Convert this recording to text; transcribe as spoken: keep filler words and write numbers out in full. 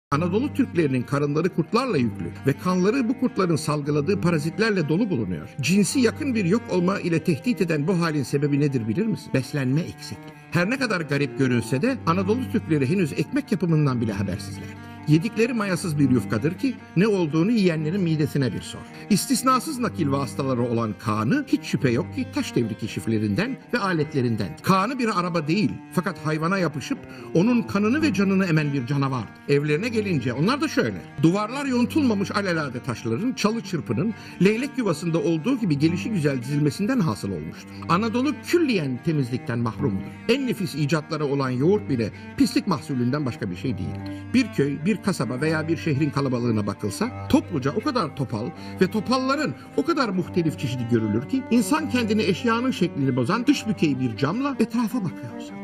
Anadolu Türklerinin karınları kurtlarla yüklü ve kanları bu kurtların salgıladığı parazitlerle dolu bulunuyor. Cinsi yakın bir yok olma ile tehdit eden bu halin sebebi nedir bilir misin? Beslenme eksikliği. Her ne kadar garip görünse de Anadolu Türkleri henüz ekmek yapımından bile habersizler. Yedikleri mayasız bir yufkadır ki ne olduğunu yiyenlerin midesine bir sor. İstisnasız nakil vasıtaları olan Kaan'ı hiç şüphe yok ki taş devri keşiflerinden ve aletlerinden. Kaan'ı bir araba değil fakat hayvana yapışıp onun kanını ve canını emen bir canavar. Evlerine gelince onlar da şöyle. Duvarlar yontulmamış alelade taşların, çalı çırpının, leylek yuvasında olduğu gibi gelişi güzel dizilmesinden hasıl olmuştur. Anadolu külliyen temizlikten mahrumdur. En nefis icatları olan yoğurt bile pislik mahsulünden başka bir şey değildir. Bir köy, bir kasaba veya bir şehrin kalabalığına bakılsa topluca o kadar topal ve topalların o kadar muhtelif çeşidi görülür ki insan kendini eşyanın şeklini bozan dış bükey bir camla etrafa bakıyor.